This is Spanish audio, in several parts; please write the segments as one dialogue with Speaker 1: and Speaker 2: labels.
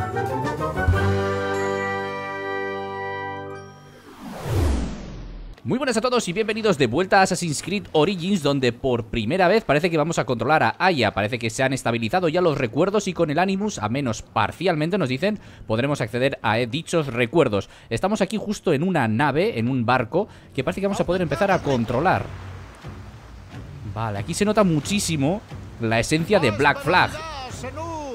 Speaker 1: Muy buenas a todos y bienvenidos de vuelta a Assassin's Creed Origins, donde por primera vez parece que vamos a controlar a Aya. Parece que se han estabilizado ya los recuerdos y con el Animus, a menos parcialmente nos dicen, podremos acceder a dichos recuerdos. Estamos aquí justo en una nave, en un barco, que parece que vamos a poder empezar a controlar. Vale, aquí se nota muchísimo la esencia de Black Flag. Vale,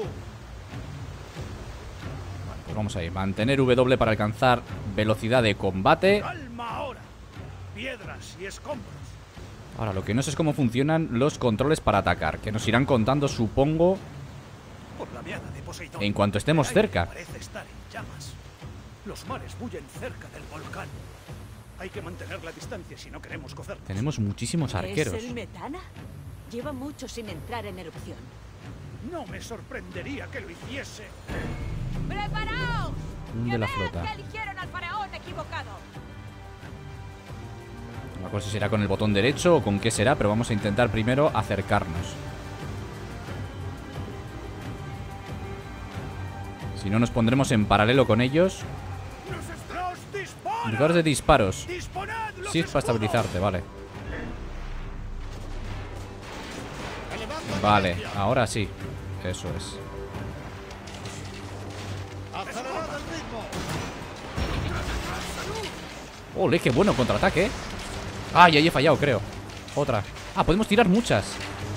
Speaker 1: pues vamos a ir, mantener W para alcanzar velocidad de combate.
Speaker 2: Piedras y escombros.
Speaker 1: Ahora, lo que no sé es cómo funcionan los controles para atacar, que nos irán contando, supongo,
Speaker 2: Por la viada de Poseidón,
Speaker 1: en cuanto estemos
Speaker 2: el aire
Speaker 1: cerca.
Speaker 2: parece estar en llamas. Los mares bullen cerca del volcán. Hay que mantener la distancia si no queremos cocernos.
Speaker 1: Tenemos muchísimos arqueros.
Speaker 3: ¿Es el metana? Lleva mucho sin entrar en erupción.
Speaker 2: No me sorprendería que lo hiciese.
Speaker 3: ¡Preparaos!
Speaker 1: Hunde la flota.
Speaker 3: Que eligieron al faraón equivocado.
Speaker 1: No me acuerdo si será con el botón derecho o con qué será, pero vamos a intentar primero acercarnos. Si no, nos pondremos en paralelo con ellos. Indicadores de disparos. Shift para estabilizarte, vale. Vale, ahora sí. Eso es. Ole, qué bueno contraataque. Ay, ahí he fallado, creo. Otra. Ah, podemos tirar muchas.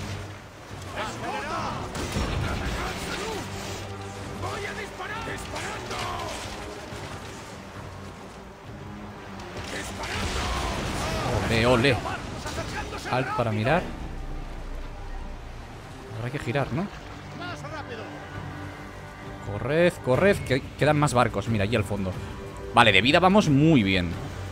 Speaker 1: Ole, ole. Alt para mirar. Habrá que girar, ¿no? Corred, corred, que quedan más barcos. Mira, allí al fondo. Vale, de vida vamos muy bien.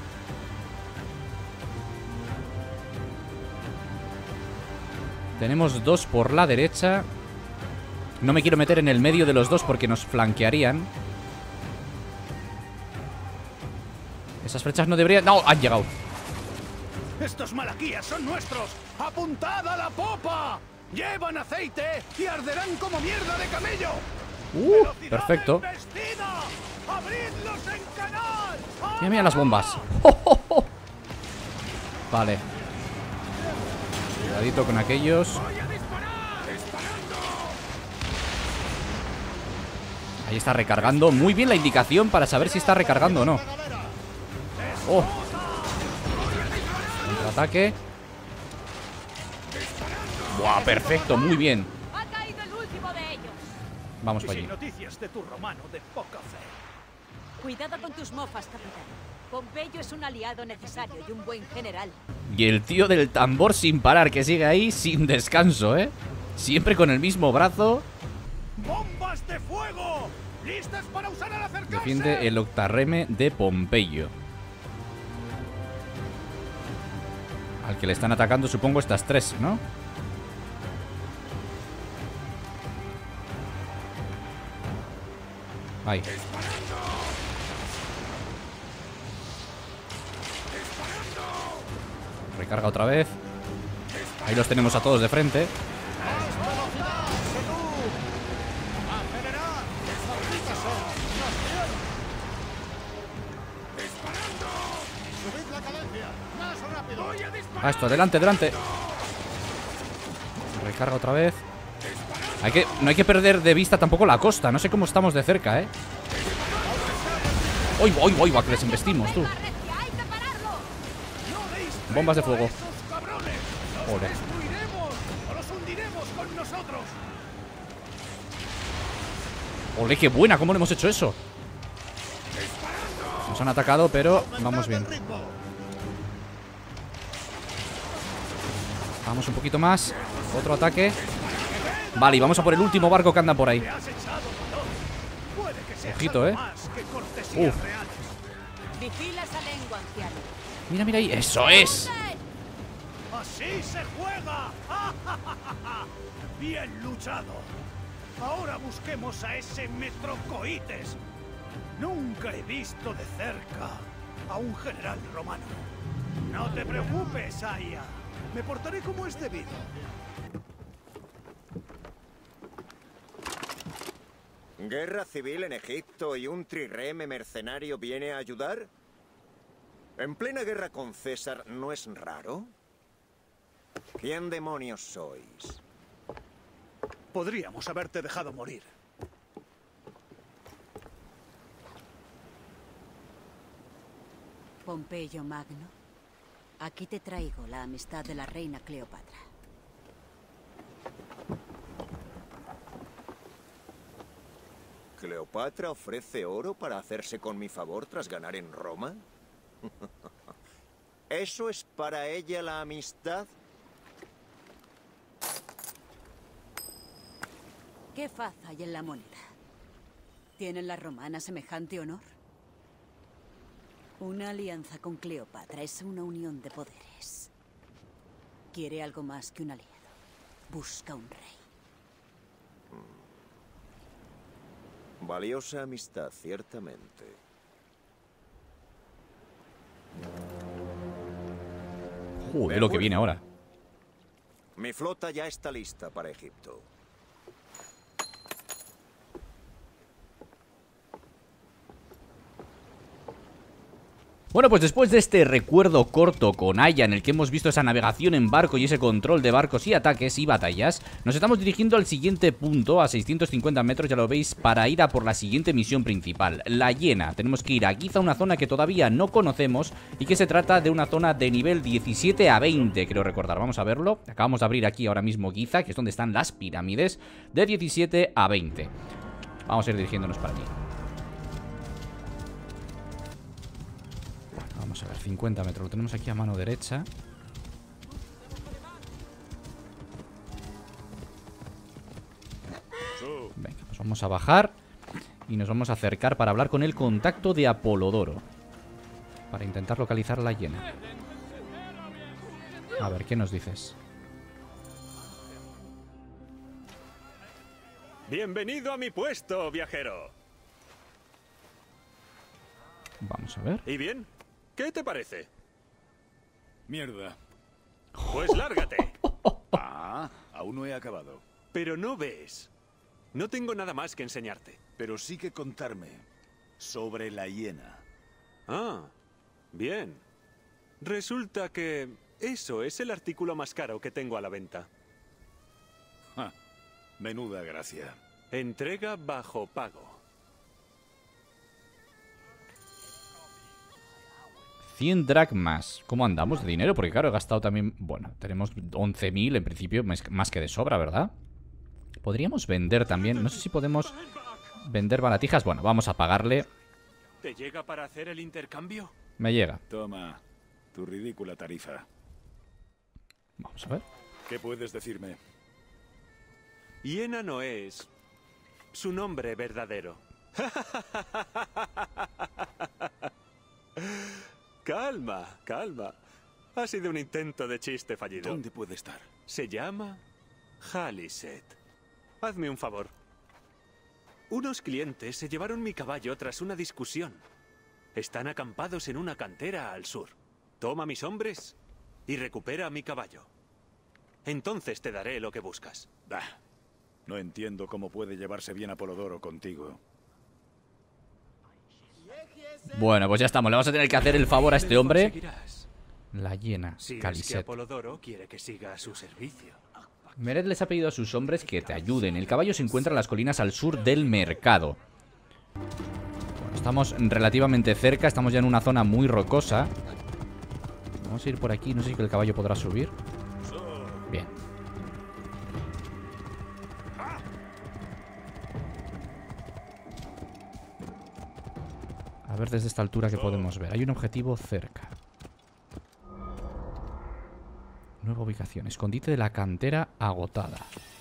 Speaker 1: Tenemos dos por la derecha. No me quiero meter en el medio de los dos porque nos flanquearían. Esas flechas no deberían... ¡No! Han llegado.
Speaker 2: Estos malaquías son nuestros. ¡Apuntad a la popa! Llevan aceite y arderán como mierda de camello.
Speaker 1: Perfecto.
Speaker 2: ¡Abridlos en canal!
Speaker 1: Mira, mira las bombas. ¡Oh, oh, oh! Vale. Cuidadito con aquellos. Ahí está recargando. Muy bien la indicación para saber si está recargando o no. ¡Oh! Contraataque. ¡Buah! Perfecto, muy bien.
Speaker 3: Ha caído el último de ellos.
Speaker 1: Vamos
Speaker 2: Y
Speaker 1: para
Speaker 2: sin
Speaker 1: allí.
Speaker 2: noticias de tu romano de poca fe.
Speaker 3: Cuidado con tus mofas, capitán. Pompeyo es un aliado necesario y un buen general.
Speaker 1: Y el tío del tambor sin parar, que sigue ahí sin descanso, ¿eh? Siempre con el mismo brazo.
Speaker 2: ¡Bombas de fuego! ¡Listas para usar al acercarse!
Speaker 1: Defiende el octarreme de Pompeyo. Al que le están atacando, supongo, estas tres, ¿no? Ahí. Recarga otra vez. Ahí los tenemos a todos de frente. Ah, esto, adelante, adelante. Recarga otra vez. No hay que perder de vista tampoco la costa. No sé cómo estamos de cerca, ¿eh? ¡Uy, uy, uy! Que les embestimos, tú. Bombas de fuego. Ole. Ole, qué buena. ¿Cómo le hemos hecho eso? Nos han atacado, pero vamos bien. Vamos un poquito más. Otro ataque. Vale, y vamos a por el último barco que anda por ahí. Ojito, ¿eh? Uf.
Speaker 3: Vigila esa lengua, anciano.
Speaker 1: Mira, mira ahí. ¡Eso es!
Speaker 2: ¡Así se juega! ¡Bien luchado! Ahora busquemos a ese Metrocoites. Nunca he visto de cerca a un general romano. No te preocupes, Aya. Me portaré como es debido.
Speaker 4: ¿Guerra civil en Egipto y un trireme mercenario viene a ayudar? ¿En plena guerra con César no es raro? ¿Quién demonios sois?
Speaker 2: Podríamos haberte dejado morir.
Speaker 3: Pompeyo Magno, aquí te traigo la amistad de la reina Cleopatra.
Speaker 4: ¿Cleopatra ofrece oro para hacerse con mi favor tras ganar en Roma? ¿Eso es para ella la amistad?
Speaker 3: ¿Qué faz hay en la moneda? ¿Tienen las romanas semejante honor? Una alianza con Cleopatra es una unión de poderes. Quiere algo más que un aliado. Busca un rey.
Speaker 4: Valiosa amistad, ciertamente.
Speaker 1: Joder, lo que viene ahora.
Speaker 4: Mi flota ya está lista para Egipto.
Speaker 1: Bueno, pues después de este recuerdo corto con Aya, en el que hemos visto esa navegación en barco y ese control de barcos y ataques y batallas, nos estamos dirigiendo al siguiente punto, a 650 metros, ya lo veis, para ir a por la siguiente misión principal, la Hiena. Tenemos que ir a Giza, una zona que todavía no conocemos y que se trata de una zona de nivel 17 a 20, creo recordar. Vamos a verlo. Acabamos de abrir aquí ahora mismo Giza, que es donde están las pirámides, de 17 a 20. Vamos a ir dirigiéndonos para allí. Vamos a ver, 50 metros, lo tenemos aquí a mano derecha. Venga, pues vamos a bajar y nos vamos a acercar para hablar con el contacto de Apolodoro, para intentar localizar la Hiena. A ver, ¿qué nos dices?
Speaker 5: Bienvenido a mi puesto, viajero.
Speaker 1: Vamos a ver.
Speaker 5: ¿Y bien? ¿Qué te parece?
Speaker 2: Mierda.
Speaker 5: Pues lárgate.
Speaker 2: Ah, aún no he acabado.
Speaker 5: Pero no ves. No tengo nada más que enseñarte.
Speaker 2: Pero sí que contarme sobre la hiena.
Speaker 5: Ah, bien. Resulta que eso es el artículo más caro que tengo a la venta.
Speaker 2: Ja, menuda gracia.
Speaker 5: Entrega bajo pago.
Speaker 1: 100 dracmas. ¿Cómo andamos de dinero? Porque claro, he gastado también... Bueno, tenemos 11.000 en principio, más que de sobra, ¿verdad? Podríamos vender también. No sé si podemos vender baratijas. Bueno, vamos a pagarle.
Speaker 5: ¿Te llega para hacer el intercambio?
Speaker 1: Me llega.
Speaker 2: Toma, tu ridícula tarifa.
Speaker 1: Vamos a ver.
Speaker 2: ¿Qué puedes decirme?
Speaker 5: Hiena no es su nombre verdadero. Calma, calma. Ha sido un intento de chiste fallido.
Speaker 2: ¿Dónde puede estar?
Speaker 5: Se llama Haliset. Hazme un favor. Unos clientes se llevaron mi caballo tras una discusión. Están acampados en una cantera al sur. Toma mis hombres y recupera mi caballo. Entonces te daré lo que buscas.
Speaker 2: Bah, no entiendo cómo puede llevarse bien Apolodoro contigo.
Speaker 1: Bueno, pues ya estamos. Le vamos a tener que hacer el favor a este hombre.
Speaker 5: Conseguirás.
Speaker 1: La Hiena,
Speaker 5: Si es que
Speaker 1: Caliset.
Speaker 5: Apolodoro quiere que siga a su servicio.
Speaker 1: Meret les ha pedido a sus hombres que te ayuden. El caballo se encuentra en las colinas al sur del mercado. Bueno, estamos relativamente cerca. Estamos ya en una zona muy rocosa. Vamos a ir por aquí. No sé si el caballo podrá subir. Bien. A ver desde esta altura que podemos ver. Hay un objetivo cerca. Nueva ubicación. Escondite de la cantera agotada.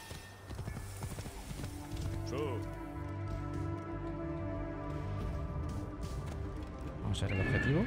Speaker 1: Vamos a ver el objetivo.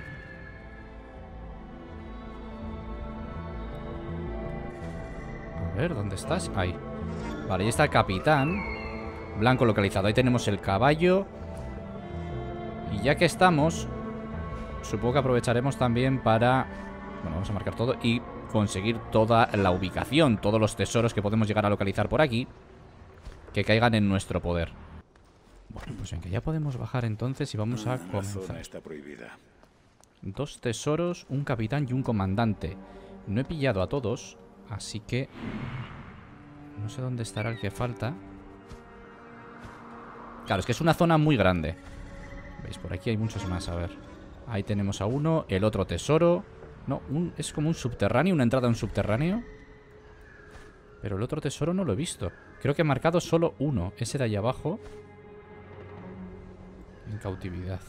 Speaker 1: A ver, ¿dónde estás? Ahí. Vale, ahí está el capitán. Blanco localizado. Ahí tenemos el caballo. Y ya que estamos, supongo que aprovecharemos también para... Bueno, vamos a marcar todo y conseguir toda la ubicación, todos los tesoros que podemos llegar a localizar por aquí, que caigan en nuestro poder. Bueno, pues venga, ya podemos bajar entonces y vamos a
Speaker 6: La zona
Speaker 1: comenzar.
Speaker 6: está prohibida.
Speaker 1: 2 tesoros, un capitán y un comandante. No he pillado a todos, así que no sé dónde estará el que falta. Claro, es que es una zona muy grande. ¿Veis? Por aquí hay muchos más, a ver. Ahí tenemos a uno, el otro tesoro. No, es como un subterráneo, una entrada a un subterráneo. Pero el otro tesoro no lo he visto. Creo que he marcado solo uno, ese de ahí abajo. En cautividad.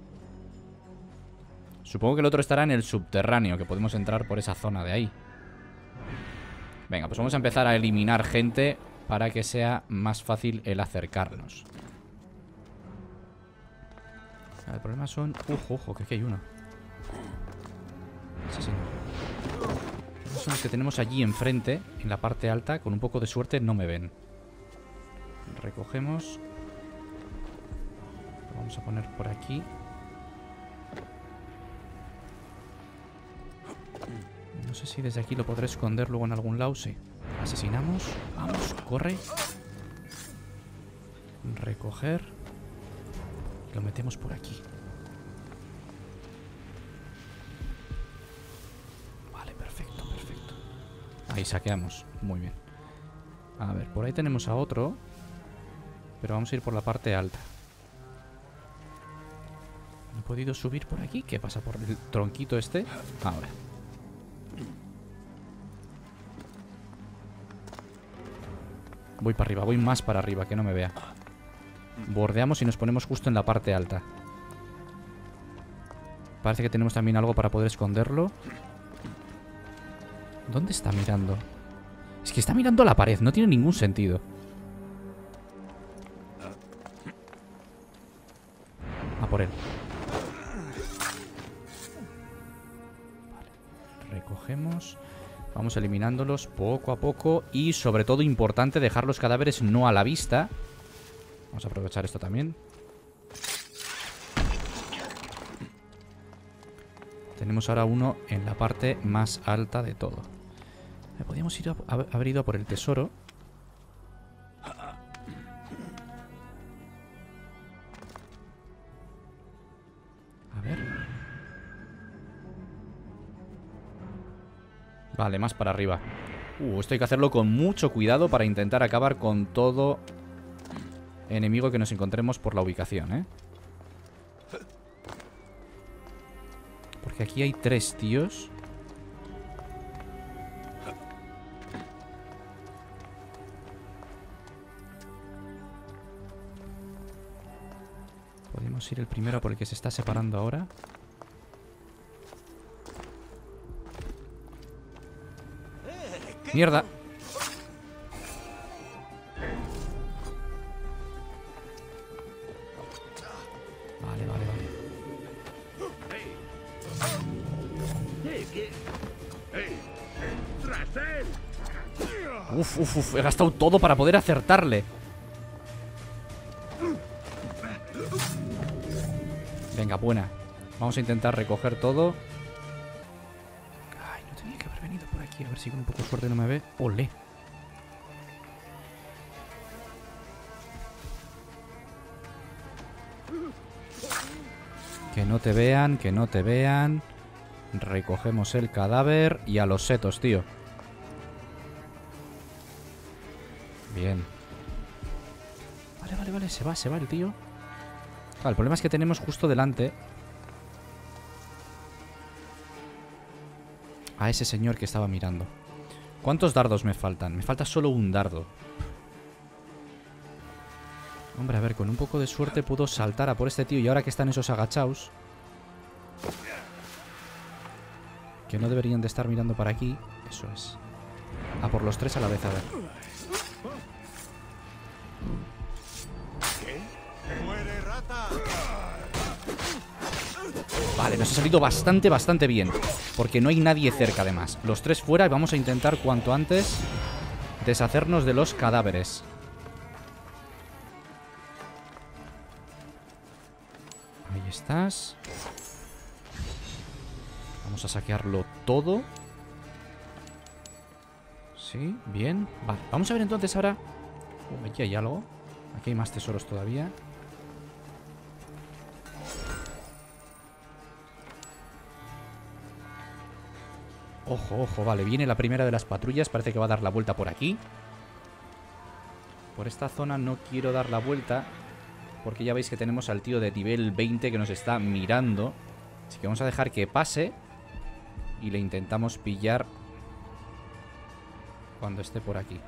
Speaker 1: Supongo que el otro estará en el subterráneo, que podemos entrar por esa zona de ahí. Venga, pues vamos a empezar a eliminar gente para que sea más fácil el acercarnos. El problema son... Ojo, que aquí hay uno. Sí, señor. Son los que tenemos allí enfrente, en la parte alta. Con un poco de suerte no me ven. Recogemos. Lo vamos a poner por aquí. No sé si desde aquí lo podré esconder luego en algún lado. Sí. Asesinamos. Vamos, corre. Recoger. Lo metemos por aquí. Vale, perfecto. Ahí saqueamos. Muy bien. A ver, por ahí tenemos a otro. Pero vamos a ir por la parte alta. ¿No he podido subir por aquí? ¿Qué pasa por el tronquito este? Ahora. Voy para arriba, voy más para arriba, que no me vea. Bordeamos y nos ponemos justo en la parte alta. Parece que tenemos también algo para poder esconderlo. ¿Dónde está mirando? Es que está mirando a la pared, no tiene ningún sentido. A por él. Vale. Recogemos. Vamos eliminándolos poco a poco. Y sobre todo importante dejar los cadáveres no a la vista. Vamos a aprovechar esto también. Tenemos ahora uno en la parte más alta de todo. Podríamos ir haber ido a por el tesoro. A ver. Vale, más para arriba. Esto hay que hacerlo con mucho cuidado para intentar acabar con todo enemigo que nos encontremos por la ubicación, ¿eh? Porque aquí hay 3 tíos. Podemos ir el primero por el que se está separando ahora. ¡Mierda! Vale. Uf, he gastado todo para poder acertarle. Venga, buena. Vamos a intentar recoger todo. Ay, no tenía que haber venido por aquí. A ver si con un poco de suerte no me ve. ¡Olé! Que no te vean, que no te vean. Recogemos el cadáver y a los setos, tío. Bien. Vale, se va el tío. Claro, el problema es que tenemos justo delante a ese señor que estaba mirando. ¿Cuántos dardos me faltan? Me falta solo un dardo. Hombre, a ver, con un poco de suerte puedo saltar a por este tío. Y ahora que están esos agachaos, que no deberían de estar mirando para aquí. Eso es. A por los 3 a la vez, a ver. Vale, nos ha salido bastante bien. Porque no hay nadie cerca, además. Los 3 fuera y vamos a intentar cuanto antes deshacernos de los cadáveres. Ahí estás. Vamos a saquearlo todo. Sí, bien. Vale, vamos a ver entonces ahora. Aquí hay algo. Aquí hay más tesoros todavía. Ojo, ojo, vale, viene la primera de las patrullas. Parece que va a dar la vuelta por aquí. Por esta zona no quiero dar la vuelta, porque ya veis que tenemos al tío de nivel 20 que nos está mirando. Así que vamos a dejar que pase y le intentamos pillar cuando esté por aquí.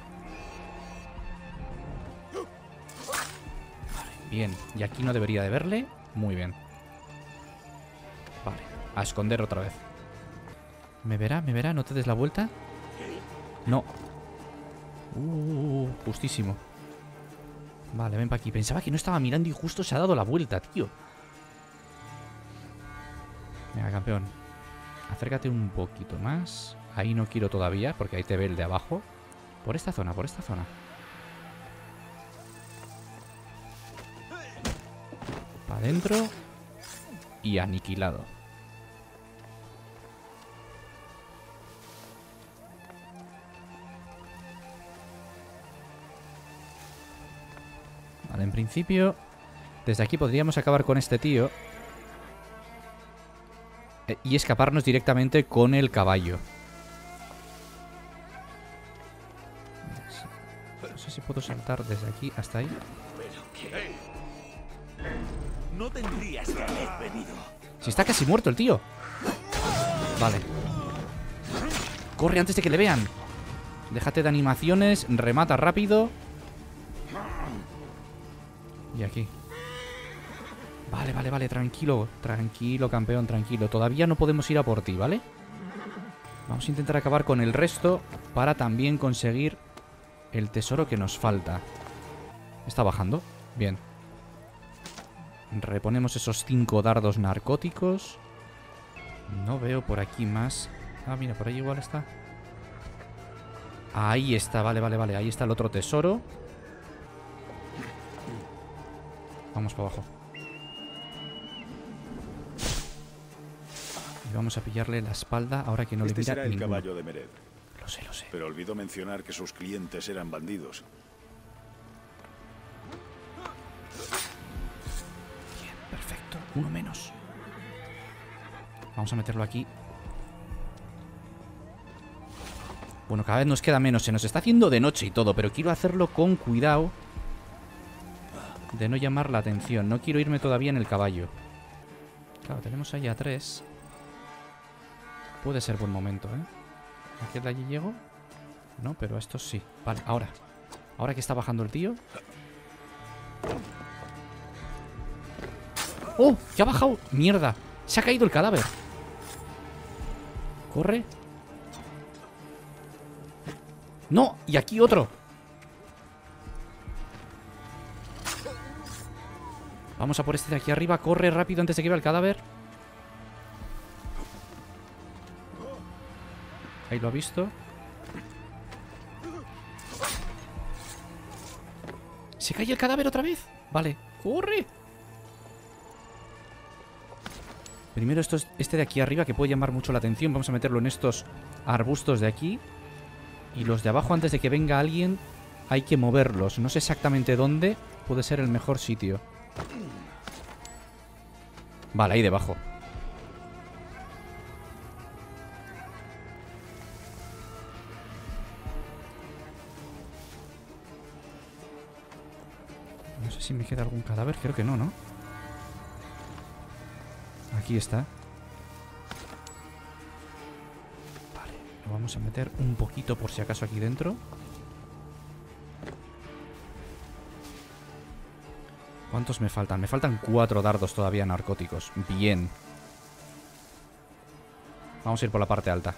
Speaker 1: Vale, bien. Y aquí no debería de verle. Muy bien. Vale, a esconder otra vez. ¿Me verá? ¿Me verá? ¿No te des la vuelta? No. Justísimo. Vale, ven para aquí. Pensaba que no estaba mirando y justo se ha dado la vuelta, tío. Venga, campeón. Acércate un poquito más. Ahí no quiero todavía, porque ahí te ve el de abajo. Por esta zona, por esta zona. Para adentro. Y aniquilado. Vale, en principio, desde aquí podríamos acabar con este tío y escaparnos directamente con el caballo. No sé si puedo saltar desde aquí hasta ahí.
Speaker 2: No tendrías que haber venido.
Speaker 1: Si está casi muerto el tío. Vale. Corre antes de que le vean. Déjate de animaciones, remata rápido. Y aquí. Vale, vale, vale, tranquilo. Tranquilo, campeón, tranquilo. Todavía no podemos ir a por ti, ¿vale? Vamos a intentar acabar con el resto para también conseguir el tesoro que nos falta. Está bajando. Bien. Reponemos esos 5 dardos narcóticos. No veo por aquí más. Ah, mira, por ahí igual está. Ahí está, vale, vale, vale. Ahí está el otro tesoro. Vamos para abajo. Y vamos a pillarle la espalda ahora que no le mira
Speaker 6: será el
Speaker 1: ninguno.
Speaker 6: caballo de Mered.
Speaker 1: Lo sé, lo sé.
Speaker 6: Pero olvidó mencionar que sus clientes eran bandidos.
Speaker 1: Bien, perfecto. Uno menos. Vamos a meterlo aquí. Bueno, cada vez nos queda menos. Se nos está haciendo de noche y todo, pero quiero hacerlo con cuidado de no llamar la atención. No quiero irme todavía en el caballo. Claro, tenemos ahí a 3. Puede ser buen momento, ¿eh? ¿A qué de allí llego? No, pero estos sí. Vale, ahora. Ahora que está bajando el tío. ¡Oh! ¡Ya ha bajado! ¡Mierda! Se ha caído el cadáver. Corre. ¡No! Y aquí otro. Vamos a por este de aquí arriba. Corre rápido antes de que vea el cadáver. Ahí lo ha visto. ¿Se cae el cadáver otra vez? Vale. ¡Corre! Primero este de aquí arriba, que puede llamar mucho la atención. Vamos a meterlo en estos arbustos de aquí. Y los de abajo, antes de que venga alguien, hay que moverlos. No sé exactamente dónde puede ser el mejor sitio. Vale, ahí debajo. No sé si me queda algún cadáver. Creo que no, ¿no? Aquí está. Vale, lo vamos a meter un poquito por si acaso aquí dentro. ¿Cuántos me faltan? Me faltan 4 dardos todavía narcóticos. Bien. Vamos a ir por la parte alta.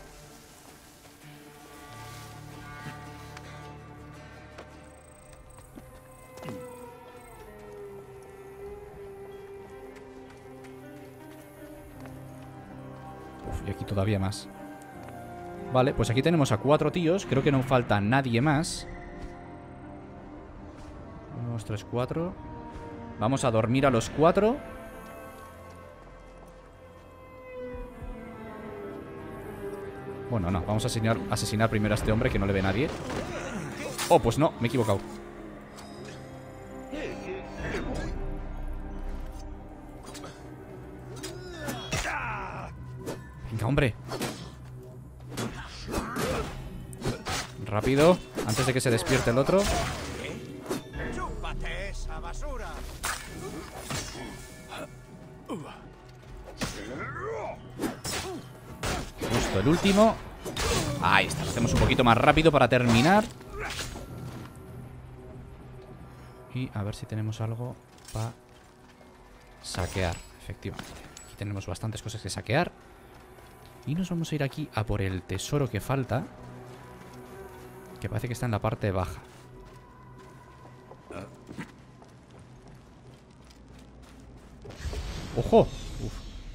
Speaker 1: Uf, y aquí todavía más. Vale, pues aquí tenemos a 4 tíos. Creo que no falta nadie más. 1, 2, 3, 4. Vamos a dormir a los 4. Bueno, no, vamos a asesinar primero a este hombre que no le ve nadie. Oh, pues no, me he equivocado. Venga, hombre. Rápido, antes de que se despierte el otro.
Speaker 2: ¡Chúpate esa basura!
Speaker 1: Justo el último. Ahí está, lo hacemos un poquito más rápido para terminar. Y a ver si tenemos algo para saquear. Efectivamente, aquí tenemos bastantes cosas que saquear. Y nos vamos a ir aquí a por el tesoro que falta, que parece que está en la parte baja. ¡Ojo! Uf.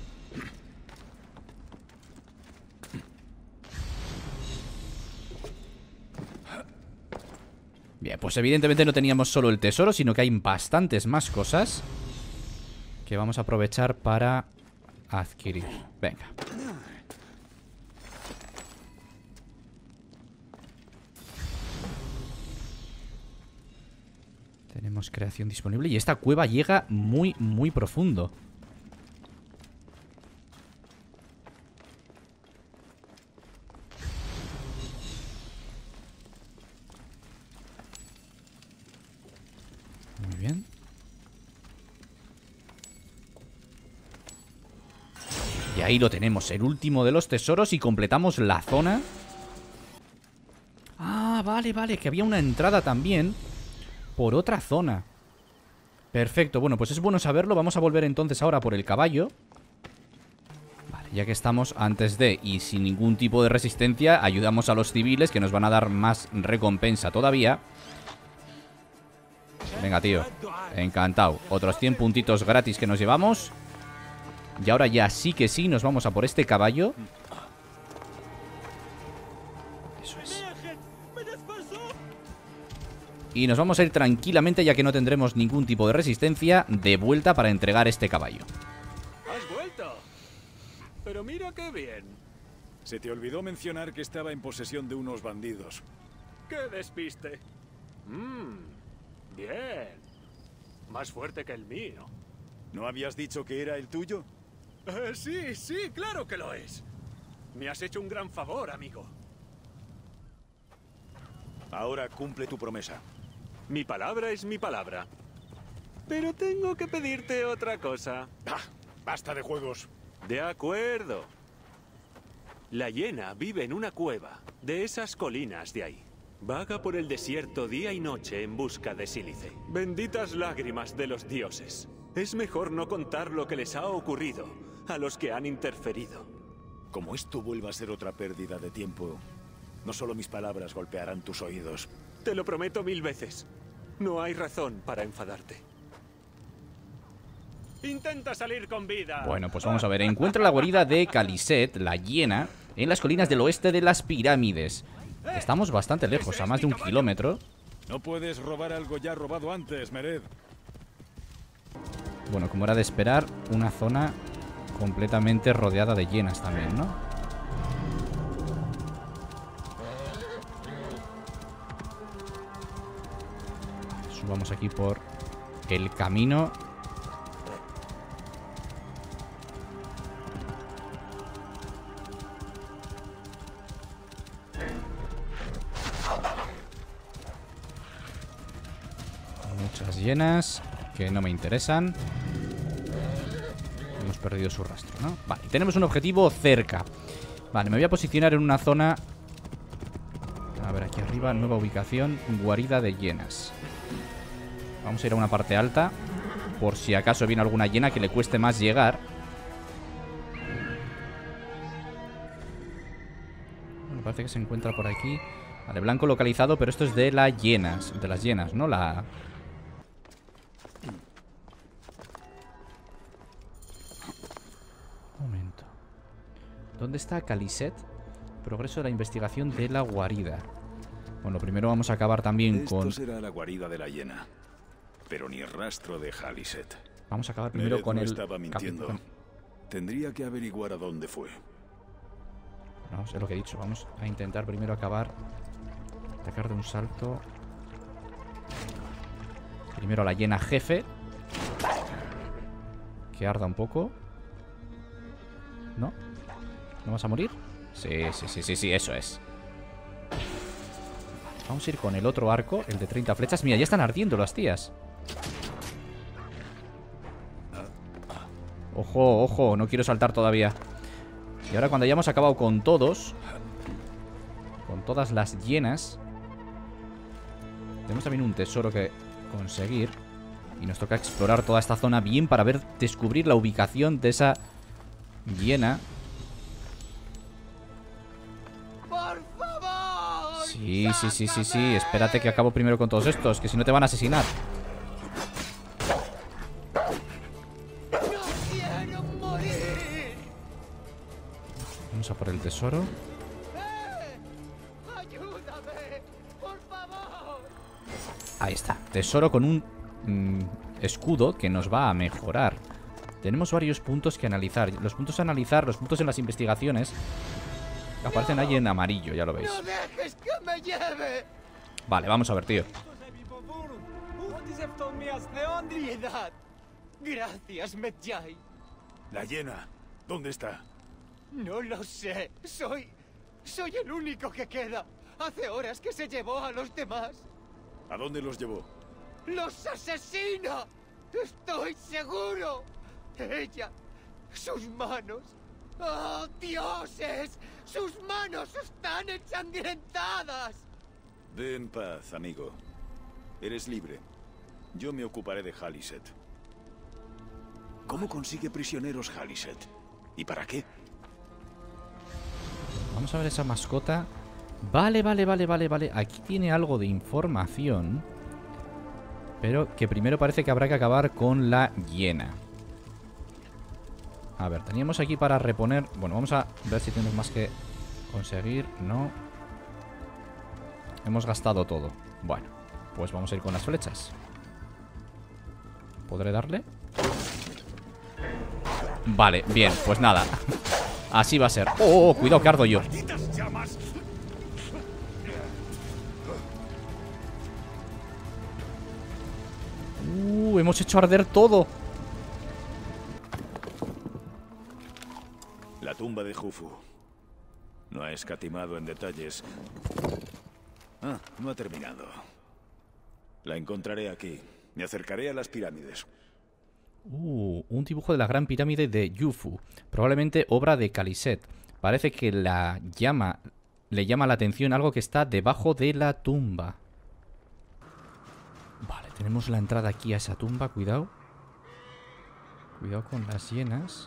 Speaker 1: Bien, pues evidentemente no teníamos solo el tesoro, sino que hay bastantes más cosas que vamos a aprovechar para adquirir. Venga. Tenemos creación disponible y esta cueva llega muy, muy profundo. Muy bien. Y ahí lo tenemos, el último de los tesoros, y completamos la zona. Ah, vale, vale, que había una entrada también por otra zona. Perfecto, bueno, pues es bueno saberlo. Vamos a volver entonces ahora por el caballo. Vale, ya que estamos antes de, y sin ningún tipo de resistencia, ayudamos a los civiles, que nos van a dar más recompensa todavía. Venga, tío, encantado. Otros 100 puntitos gratis que nos llevamos. Y ahora ya sí que sí, nos vamos a por este caballo. Eso es. Y nos vamos a ir tranquilamente, ya que no tendremos ningún tipo de resistencia, de vuelta para entregar este caballo.
Speaker 5: ¡Has vuelto! Pero mira qué bien.
Speaker 6: Se te olvidó mencionar que estaba en posesión de unos bandidos.
Speaker 5: ¡Qué despiste! Bien. Más fuerte que el mío.
Speaker 6: ¿No habías dicho que era el tuyo?
Speaker 5: Sí, sí, claro que lo es. Me has hecho un gran favor, amigo.
Speaker 6: Ahora cumple tu promesa.
Speaker 5: Mi palabra es mi palabra. Pero tengo que pedirte otra cosa.
Speaker 6: ¡Ah! ¡Basta de juegos!
Speaker 5: De acuerdo. La hiena vive en una cueva de esas colinas de ahí. Vaga por el desierto día y noche en busca de sílice. Benditas lágrimas de los dioses. Es mejor no contar lo que les ha ocurrido a los que han interferido.
Speaker 6: Como esto vuelva a ser otra pérdida de tiempo, no solo mis palabras golpearán tus oídos.
Speaker 5: Te lo prometo 1000 veces. No hay razón para enfadarte. Intenta salir con vida.
Speaker 1: Bueno, pues vamos a ver. Encuentra la guarida de Khaliset, la hiena, en las colinas del oeste de las pirámides. Estamos bastante lejos, a más de 1 kilómetro.
Speaker 6: No puedes robar algo ya robado antes, Mered.
Speaker 1: Bueno, como era de esperar, una zona completamente rodeada de hienas también, ¿no? Subamos aquí por el camino. Muchas hienas que no me interesan. Hemos perdido su rastro, ¿no? Vale, tenemos un objetivo cerca. Vale, me voy a posicionar en una zona. A ver, aquí arriba, nueva ubicación, guarida de hienas. Vamos a ir a una parte alta, por si acaso viene alguna hiena que le cueste más llegar. Bueno, parece que se encuentra por aquí. Vale, blanco localizado, pero esto es de las hienas. De las hienas, ¿no? La... Un momento. ¿Dónde está Khaliset? Progreso de la investigación de la guarida. Bueno, primero vamos a acabar también con...
Speaker 6: Esto será la guarida de la hiena, pero ni rastro de Khaliset.
Speaker 1: Vamos a acabar primero
Speaker 6: Mered
Speaker 1: con
Speaker 6: no
Speaker 1: el...
Speaker 6: estaba mintiendo. Tendría que averiguar a dónde fue.
Speaker 1: No, sé lo que he dicho. Vamos a intentar primero acabar. Atacar de un salto. Primero a la hiena jefe. Que arda un poco. ¿No? ¿No vas a morir? Sí, eso es. Vamos a ir con el otro arco, el de 30 flechas. Mira, ya están ardiendo las tías. Ojo, ojo, no quiero saltar todavía. Y ahora cuando hayamos acabado con todos, con todas las hienas, tenemos también un tesoro que conseguir. Y nos toca explorar toda esta zona bien para descubrir la ubicación de esa hiena.
Speaker 7: ¡Por favor!
Speaker 1: Sí, sí, sí, sí, sí. Espérate que acabo primero con todos estos, que si no te van a asesinar.
Speaker 7: ¡No quiero morir!
Speaker 1: Vamos a por el tesoro.
Speaker 7: ¡Ayúdame! ¡Por favor!
Speaker 1: Ahí está. Tesoro con un escudo que nos va a mejorar. Tenemos varios puntos que analizar. Los puntos a analizar, los puntos en las investigaciones, aparecen ahí en amarillo, ya lo veis.
Speaker 7: ¡No dejes que me lleve!
Speaker 1: Vale, vamos a ver, tío.
Speaker 7: Piedad. Gracias, Medjay.
Speaker 6: La hiena, ¿dónde está?
Speaker 7: No lo sé. Soy el único que queda. Hace horas que se llevó a los demás.
Speaker 6: ¿A dónde los llevó?
Speaker 7: ¡Los asesina! ¡Estoy seguro! Ella, sus manos. ¡Oh, dioses! ¡Sus manos están ensangrentadas!
Speaker 6: Ve en paz, amigo. Eres libre. Yo me ocuparé de Khaliset. ¿Cómo consigue prisioneros Khaliset? ¿Y para qué?
Speaker 1: Vamos a ver esa mascota. Vale, vale, vale, vale, vale. Aquí tiene algo de información, pero que primero parece que habrá que acabar con la hiena. A ver, teníamos aquí para reponer. Bueno, vamos a ver si tenemos más que conseguir. No. Hemos gastado todo. Bueno, pues vamos a ir con las flechas. ¿Podré darle? Vale, bien, pues nada. Así va a ser. ¡Oh, cuidado que ardo yo!
Speaker 2: ¡Malditas llamas!
Speaker 1: Hemos hecho arder todo.
Speaker 6: La tumba de Jufu. No ha escatimado en detalles. Ah, no ha terminado. La encontraré aquí. Me acercaré a las pirámides.
Speaker 1: Un dibujo de la gran pirámide de Yufu, probablemente obra de Khaliset. Parece que le llama la atención algo que está debajo de la tumba. Vale, tenemos la entrada aquí a esa tumba, cuidado. Cuidado con las hienas.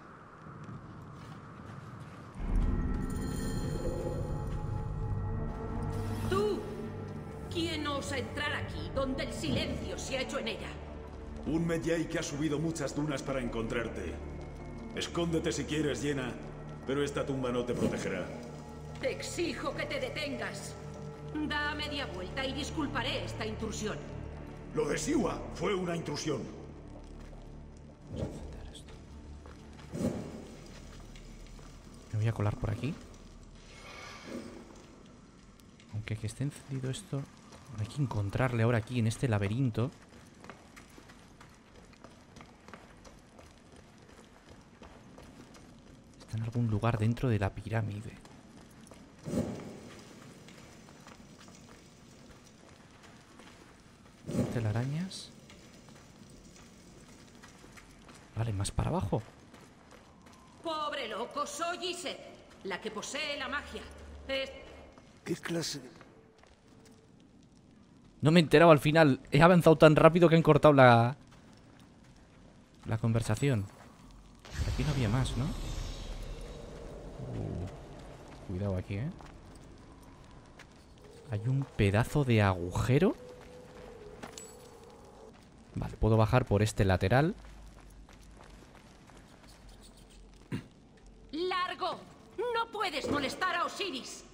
Speaker 8: ¡Tú! ¿Quién osa entrar aquí, donde el silencio se ha hecho en ella?
Speaker 6: Un Medjay que ha subido muchas dunas para encontrarte. Escóndete si quieres, hiena, pero esta tumba no te protegerá.
Speaker 8: Te exijo que te detengas. Da media vuelta y disculparé esta intrusión.
Speaker 6: Lo de Siwa fue una intrusión.
Speaker 1: Me voy a colar por aquí. Aunque que esté encendido esto, hay que encontrarle ahora aquí en este laberinto. Está en algún lugar dentro de la pirámide. Telarañas. Vale, más para abajo.
Speaker 8: Pobre loco, soy Iset, la que posee la magia.
Speaker 6: ¿Qué clase?
Speaker 1: No me he enterado al final. He avanzado tan rápido que han cortado la conversación. Por aquí no había más, ¿no? Cuidado aquí, ¿eh? Hay un pedazo de agujero. Vale, puedo bajar por este lateral.
Speaker 8: ¡Largo! ¡No puedes molestar a Osiris!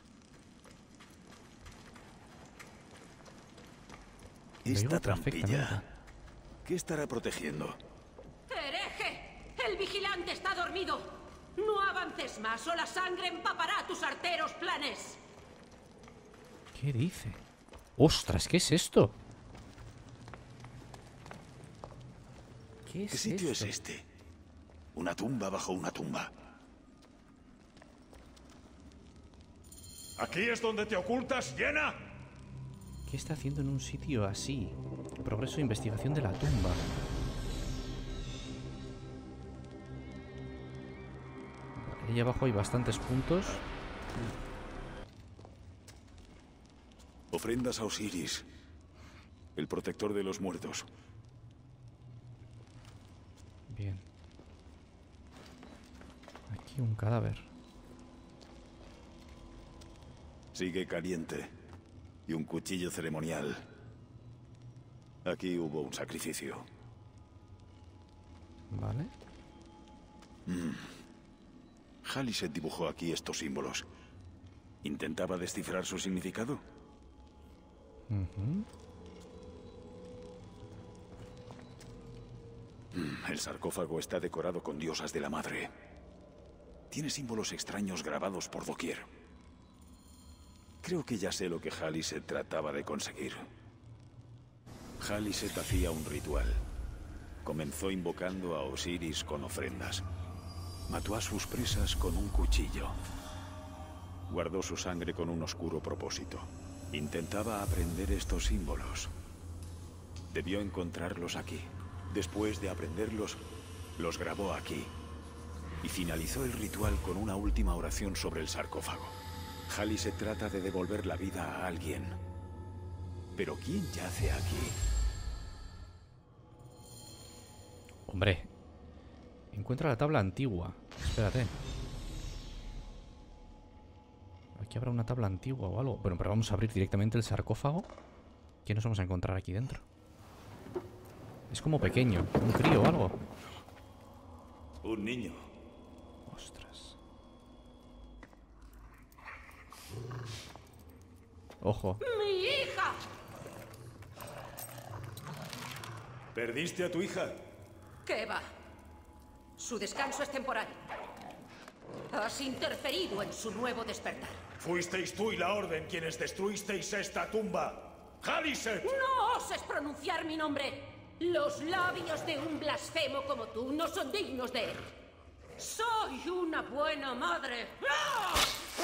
Speaker 6: Esta
Speaker 1: Veo
Speaker 6: trampilla.
Speaker 1: perfectamente.
Speaker 6: ¿Qué estará protegiendo?
Speaker 8: ¡Hereje! ¡El vigilante está dormido! No avances más o la sangre empapará tus arteros planes.
Speaker 1: ¿Qué dice? ¡Ostras! ¿Qué es esto?
Speaker 6: ¿Qué sitio es este? Una tumba bajo una tumba.
Speaker 2: ¿Aquí es donde te ocultas, hiena?
Speaker 1: ¿Qué está haciendo en un sitio así? Progreso de investigación de la tumba. Vale, ahí abajo hay bastantes puntos.
Speaker 6: Ofrendas a Osiris, el protector de los muertos.
Speaker 1: Bien. Aquí un cadáver.
Speaker 6: Sigue caliente. Y un cuchillo ceremonial. Aquí hubo un sacrificio.
Speaker 1: Vale.
Speaker 6: Khaliset dibujó aquí estos símbolos. ¿Intentaba descifrar su significado? El sarcófago está decorado con diosas de la madre. Tiene símbolos extraños grabados por doquier. Creo que ya sé lo que Khaliset trataba de conseguir. Khaliset hacía un ritual. Comenzó invocando a Osiris con ofrendas. Mató a sus presas con un cuchillo. Guardó su sangre con un oscuro propósito. Intentaba aprender estos símbolos. Debió encontrarlos aquí. Después de aprenderlos, los grabó aquí. Y finalizó el ritual con una última oración sobre el sarcófago. Khaliset trata de devolver la vida a alguien. ¿Pero quién yace aquí?
Speaker 1: Hombre. Encuentra la tabla antigua. Espérate. Aquí habrá una tabla antigua o algo. Bueno, pero vamos a abrir directamente el sarcófago. ¿Qué nos vamos a encontrar aquí dentro? Es como pequeño. Un crío o algo.
Speaker 6: Un niño.
Speaker 1: Ostras. Ojo.
Speaker 8: ¡Mi hija!
Speaker 6: ¿Perdiste a tu hija?
Speaker 8: ¿Qué va? Su descanso es temporal. Has interferido en su nuevo despertar.
Speaker 9: Fuisteis tú y la Orden quienes destruisteis esta tumba. ¡Khaliset!
Speaker 8: ¡No oses pronunciar mi nombre! Los labios de un blasfemo como tú no son dignos de él. Soy una buena madre. ¡Ah!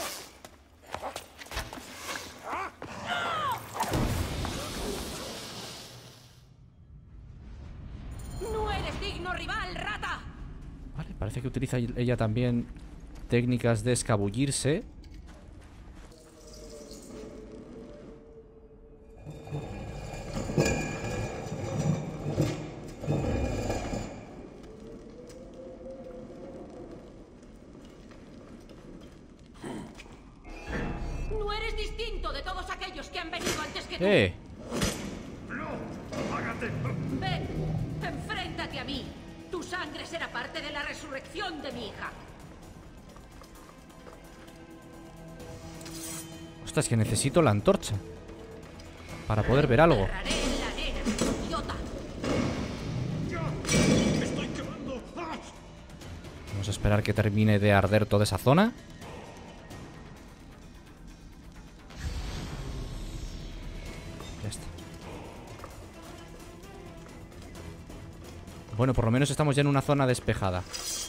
Speaker 8: ¡No eres digno rival, rata!
Speaker 1: Vale, parece que utiliza ella también técnicas de escabullirse.
Speaker 8: No eres distinto de todos aquellos que han venido antes que tú.
Speaker 9: ¡No! ¡Hágate!
Speaker 8: Ven, enfréntate a mí. Tu sangre será parte de la resurrección de mi hija.
Speaker 1: Ostras, que necesito la antorcha para poder ver algo.
Speaker 8: Enterraré en la arena, idiota.
Speaker 9: ¡Me estoy quemando! ¡Ah!
Speaker 1: Vamos a esperar que termine de arder toda esa zona. Ya está. Bueno, por lo menos estamos ya en una zona despejada.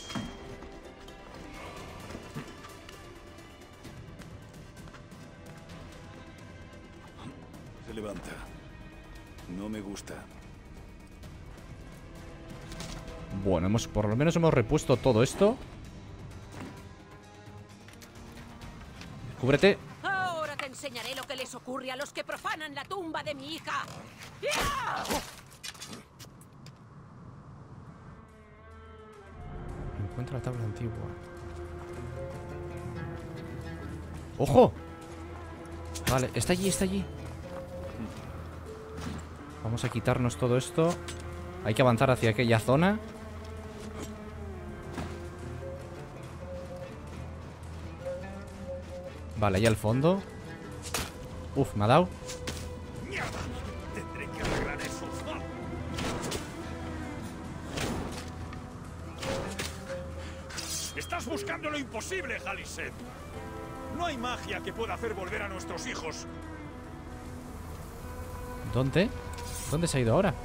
Speaker 6: Se levanta. No me gusta.
Speaker 1: Bueno, por lo menos hemos repuesto todo esto. Cúbrete.
Speaker 8: Ahora te enseñaré lo que les ocurre a los que profanan la tumba de mi hija. ¡Ya!
Speaker 1: Encuentra la tabla antigua. ¡Ojo! Vale, está allí, está allí. Vamos a quitarnos todo esto. Hay que avanzar hacia aquella zona. Vale, ahí al fondo. Uf, me ha dado.
Speaker 9: ¡Mierda! Tendré que arreglar eso. ¡Ah! Estás buscando lo imposible, Khaliset. No hay magia que pueda hacer volver a nuestros hijos.
Speaker 1: ¿Dónde? ¿Dónde se ha ido ahora?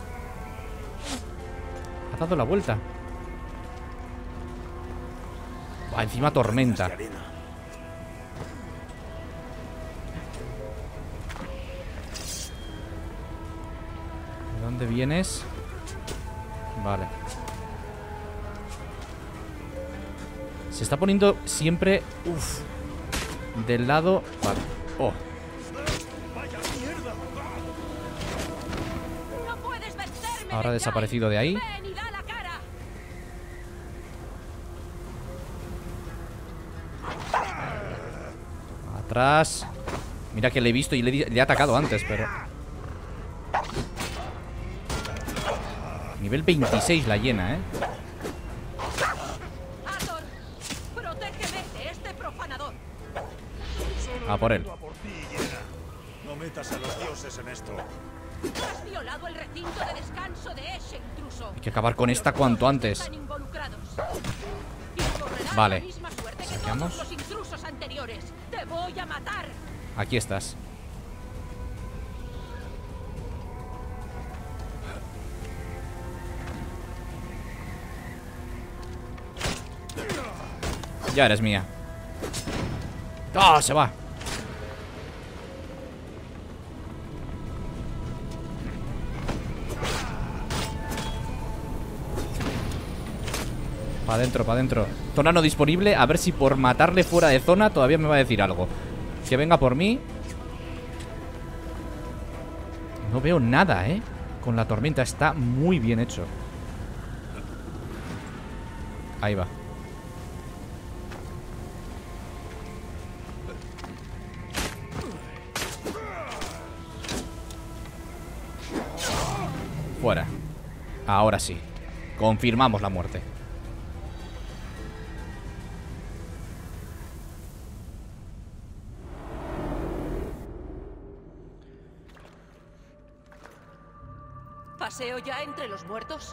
Speaker 1: Ha dado la vuelta. Va, encima tormenta. ¿Dónde vienes? Vale. Se está poniendo siempre... Uf. Del lado... Vale. Oh. Ahora ha desaparecido de ahí. Atrás. Mira que le he visto y le he atacado antes, pero... Nivel 26 la hiena, ¿eh? A por él.
Speaker 9: No metas a los dioses en esto.
Speaker 8: Has violado el recinto de descanso de ese intruso.
Speaker 1: Hay que acabar con esta cuanto antes. Vale. Sacamos.
Speaker 8: Los intrusos anteriores. Te voy a matar.
Speaker 1: Aquí estás. Ya eres mía. ¡Ah! Se va. Para adentro, para adentro. Zona no disponible. A ver si por matarle fuera de zona todavía me va a decir algo. Que venga por mí. No veo nada, ¿eh? Con la tormenta. Está muy bien hecho. Ahí va. Fuera. Ahora sí. Confirmamos la muerte.
Speaker 8: ¿Paseo ya entre los muertos?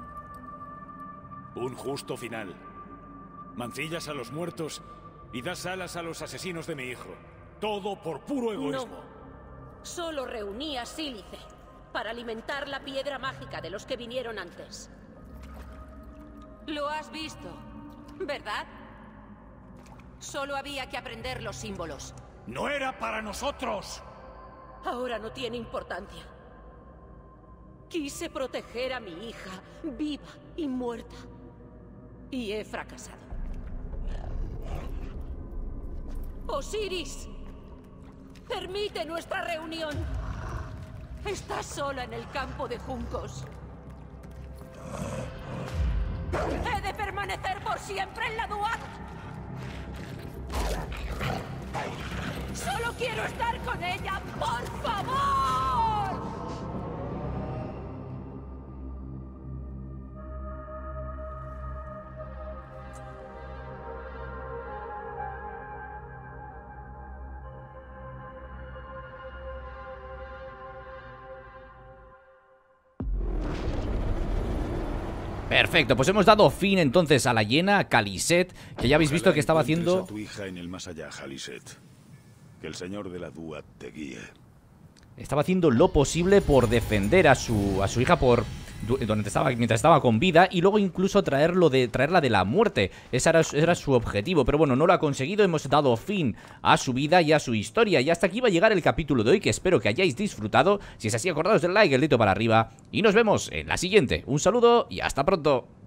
Speaker 6: Un justo final. Mancillas a los muertos y das alas a los asesinos de mi hijo. Todo por puro egoísmo.
Speaker 8: No. Solo reunía sílice para alimentar la piedra mágica de los que vinieron antes. Lo has visto, ¿verdad? Solo había que aprender los símbolos.
Speaker 9: ¡No era para nosotros!
Speaker 8: Ahora no tiene importancia. Quise proteger a mi hija, viva y muerta. Y he fracasado. Osiris, permite nuestra reunión. Estás sola en el campo de juncos. He de permanecer por siempre en la Duat. Solo quiero estar con ella, por favor.
Speaker 1: Perfecto, pues hemos dado fin entonces a la hiena, a Khaliset, que ya habéis visto que estaba haciendo...
Speaker 6: A tu hija en el más allá, Khaliset. Que el señor de la Duat te guíe.
Speaker 1: Estaba haciendo lo posible por defender a su hija por mientras estaba con vida, y luego incluso traerla de la muerte. Ese era su objetivo, pero bueno, no lo ha conseguido. Hemos dado fin a su vida y a su historia, y hasta aquí va a llegar el capítulo de hoy, que espero que hayáis disfrutado. Si es así, acordaos del like, el dedito para arriba, y nos vemos en la siguiente. Un saludo y hasta pronto.